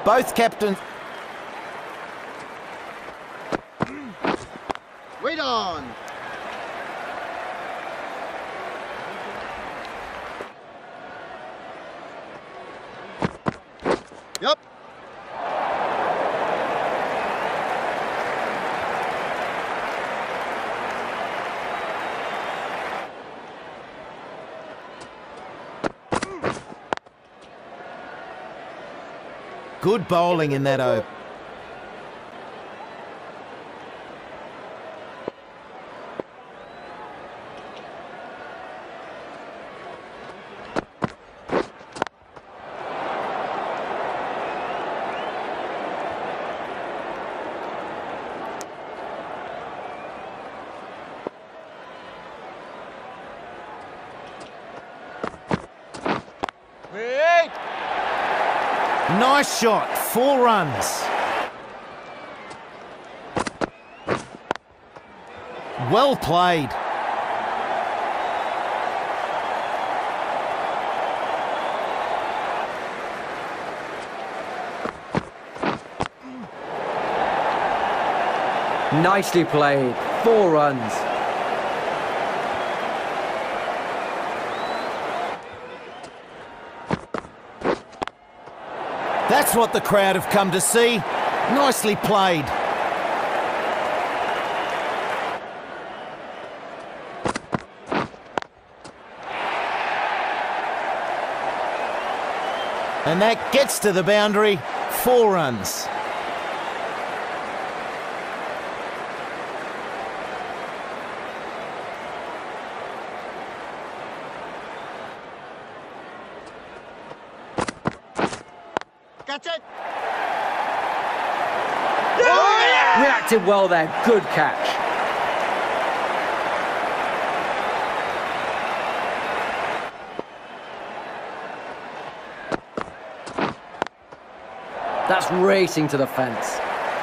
Both captains... Wait on! Yep. Good bowling in that over. Nice shot, 4 runs. Well played. Nicely played, 4 runs. That's what the crowd have come to see. Nicely played. And that gets to the boundary, 4 runs. Catch it! Reacted well there, good catch. That's racing to the fence.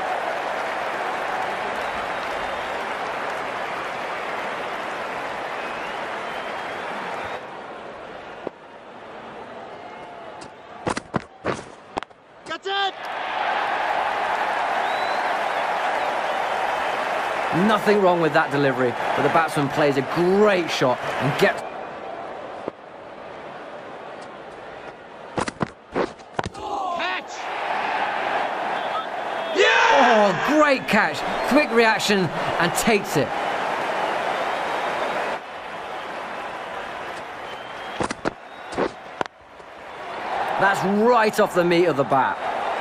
Catch it! Nothing wrong with that delivery, but the batsman plays a great shot and gets... Catch! Oh, great catch. Quick reaction and takes it. That's right off the meat of the bat.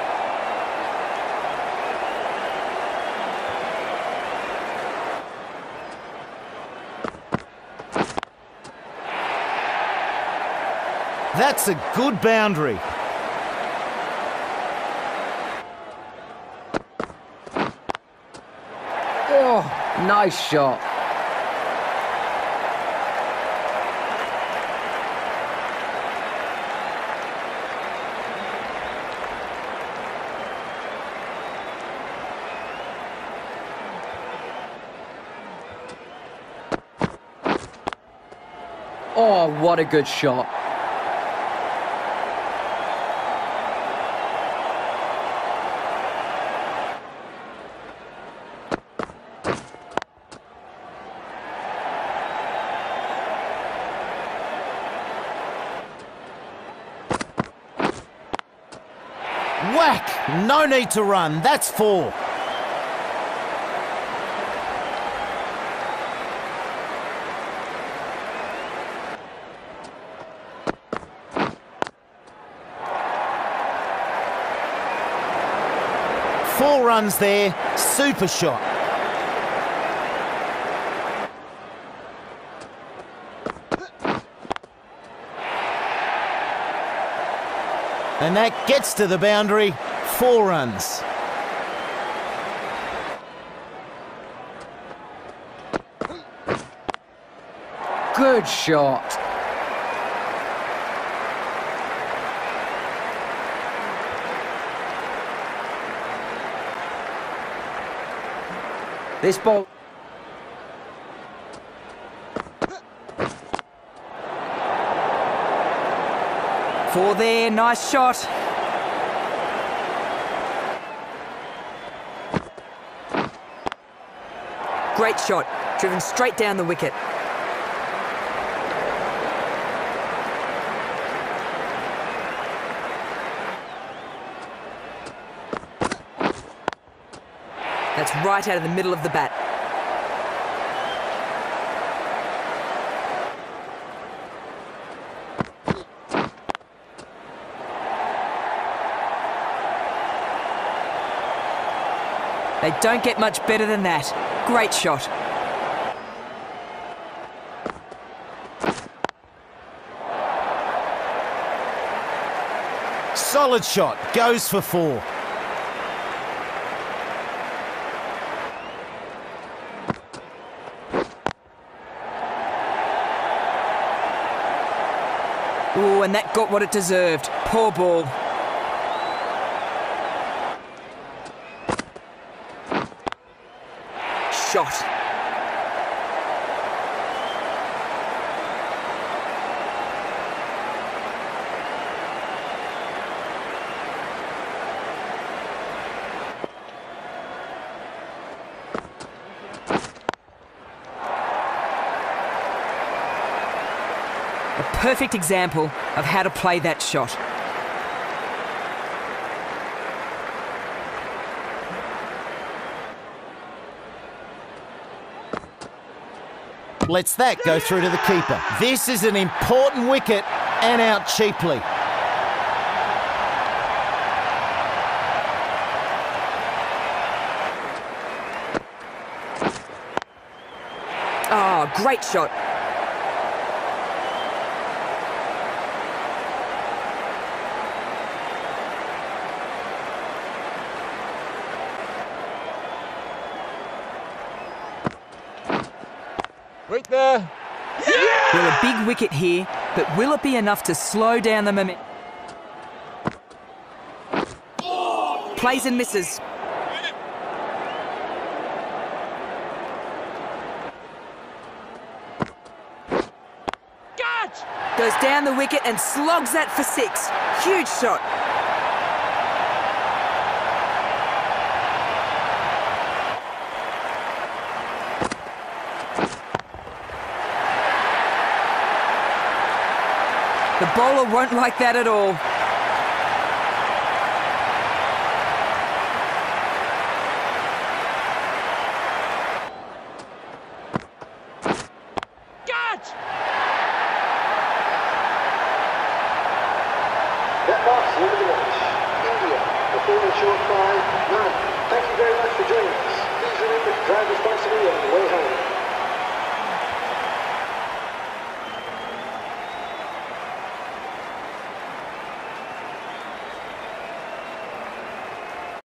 That's a good boundary. Oh, nice shot. Oh, what a good shot. Whack! No need to run, that's 4. Four runs there, super shot. And that gets to the boundary, 4 runs. Good shot. This ball... Four there, nice shot. Great shot, driven straight down the wicket. That's right out of the middle of the bat. They don't get much better than that. Great shot. Solid shot, goes for 4. Ooh, and that got what it deserved. Poor ball. Shot. A perfect example of how to play that shot. Lets that go through to the keeper. This is an important wicket and out cheaply. Oh, great shot. Wait there. Well, a big wicket here, but will it be enough to slow down the momentum? Plays and misses. Catch! Goes down the wicket and slogs that for 6. Huge shot. The bowler won't like that at all. Catch! That marks the end of the match. India, the 4 short 5, 9. Thank you very much for joining us.